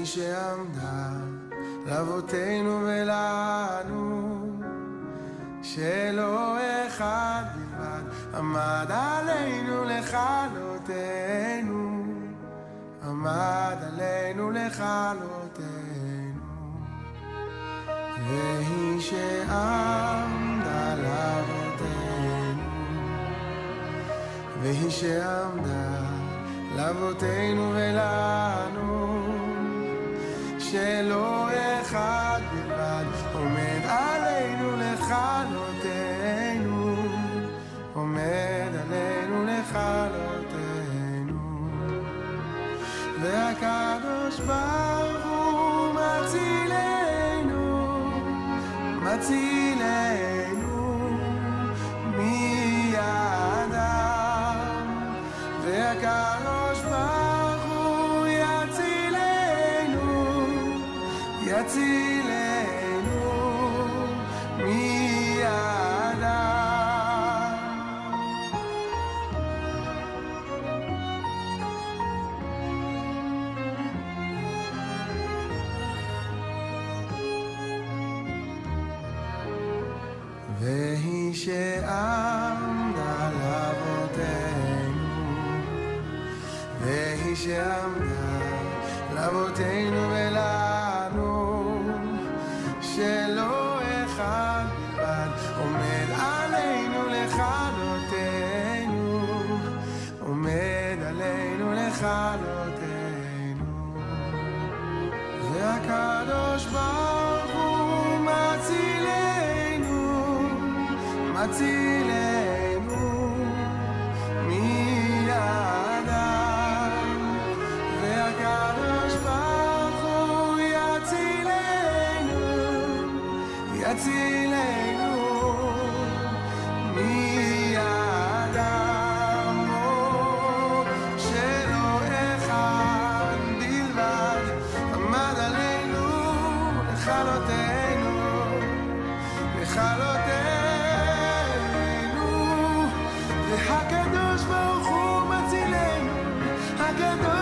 שעמדה לאבותינו ולנו, שלא אחד בלבד עמד עלינו לכלותנו, עמד עלינו לכלותנו. והיא שעמדה לאבותינו, והיא שעמדה לאבותינו ולנו, שלא אחד בלבד עומד עלינו לכלותנו, עומד עלינו לכלותנו. והקדוש ברוך הוא מצילנו, מצילנו מידם, והקדוש ברוך הוא יצילנו, יצילנו מידם. והיא שעמדה לאבותינו, והיא שעמדה לאבותינו ולנו, שלא אחד בלבד עומד עלינו לכלותנו, עומד עלינו לכלותנו. והקדוש ברוך הוא מצילנו, מצילנו מידם, והקדוש ברוך הוא יצילנו, יצילנו מידם. שלא אחד בלבד עמד עלינו לכלותנו, לכלותנו, והקדוש ברוך הוא מצילנו, הקדוש